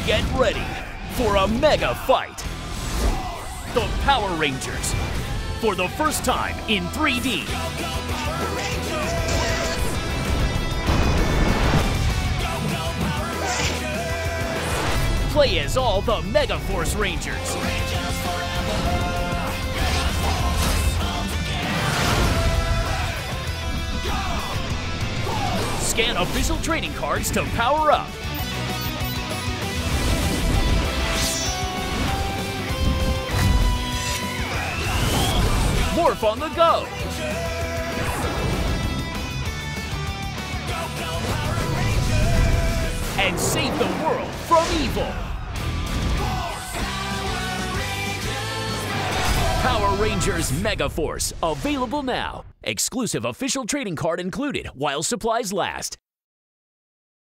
Get ready for a mega fight. The Power Rangers, for the first time in 3D. Play as all the Megaforce Rangers. Scan official trading cards to power up. Morph on the go. And save the world from evil. Power Rangers Megaforce, available now. Exclusive official trading card included while supplies last.